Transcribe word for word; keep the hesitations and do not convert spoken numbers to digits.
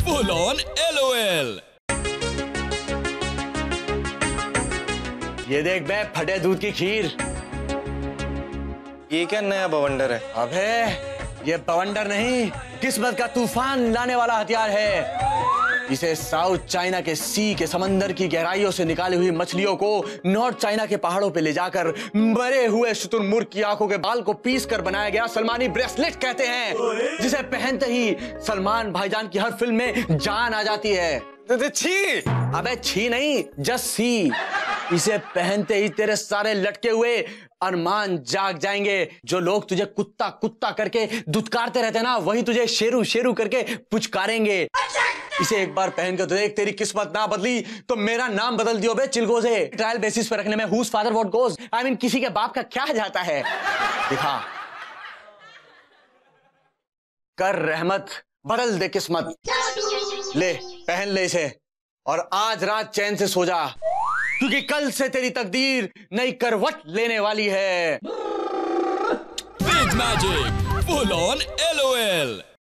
Full on LOL. ये देख बे, फटे दूध की खीर। ये क्या नया बवंडर है? अबे ये बवंडर नहीं, किस्मत का तूफान लाने वाला हथियार है। इसे साउथ चाइना के सी के समंदर की गहराइयों से निकाली हुई मछलियों को नॉर्थ चाइना के पहाड़ों पे ले जाकर मरे हुए शुतुरमुर्ग की आंखों के बाल को पीस कर बनाया गया सलमानी ब्रेसलेट कहते हैं, जिसे पहनते ही सलमान भाईजान की हर फिल्म में जान आ जाती है। छी! अबे छी नहीं, जस्ट सी। इसे पहनते ही तेरे सारे लटके हुए अरमान जाग जाएंगे। जो लोग तुझे कुत्ता कुत्ता करके दुत्कारते रहते ना, वही तुझे शेरू शेरू करके पुचकारेंगे। इसे एक बार पहन के तो देख, तेरी किस्मत ना बदली तो मेरा नाम बदल दियो बे चिलगोज़े। ट्रायल बेसिस पर रखने में whose father what goes, I mean किसी के बाप का क्या जाता है। दिखा, कर रहमत, बदल दे किस्मत। ले पहन ले इसे और आज रात चैन से सो जा, क्योंकि कल से तेरी तकदीर नई करवट लेने वाली है। Big magic full on LOL.